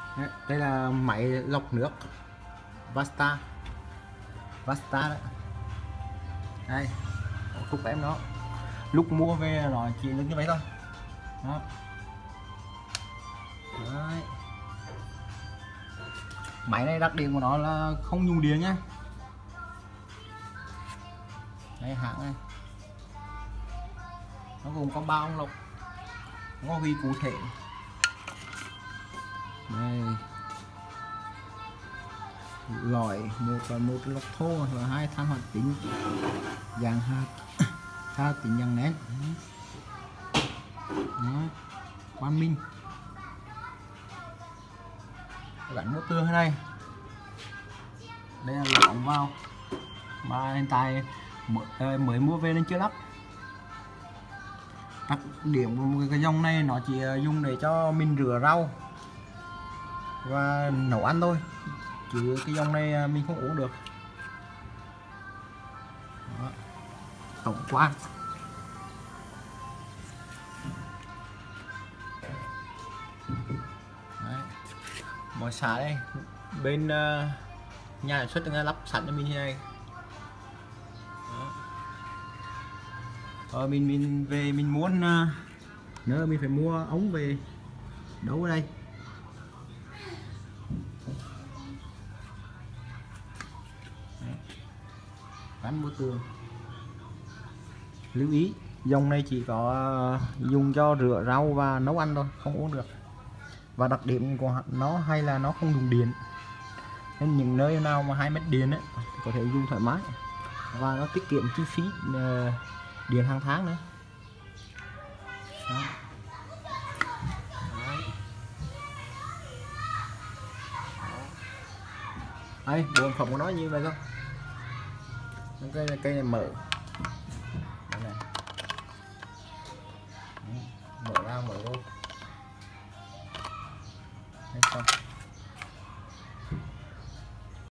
Đây là máy lọc nước Vasta đó. Đây cục em nó lúc mua về nó chỉ được như vậy thôi đó. Đấy. Máy này đặc điểm của nó là không dùng điện nhá. Đây hãng này nó gồm có 3 ống lọc, nó ghi cụ thể đây loại một là một lọc thô và hai than hoạt tính dạng hạt tính dạng nén đó. Quang Minh gắn một tường thế này, đây là lỗ ống vào mà hiện tại mới mua về nên chưa lắp. Đặc điểm của cái dòng này nó chỉ dùng để cho mình rửa rau và nấu ăn thôi, chứ cái dòng này mình không uống được. Đó. Tổng quan mọi xả đây bên nhà sản xuất người lắp sẵn cho mình như này. Mình về mình muốn nữa mình phải mua ống về đấu ở đây. Gắn bức tường. Lưu ý dòng này chỉ có dùng cho rửa rau và nấu ăn thôi, không uống được. Và đặc điểm của nó hay là nó không dùng điện, nên những nơi nào mà 2 mét điện ấy có thể dùng thoải mái và nó tiết kiệm chi phí điện hàng tháng nữa. Đó. Đây, bộ phận của nó như vậy thôi. Cây này mở đây này. Mở ra mở luôn. Đấy, xong.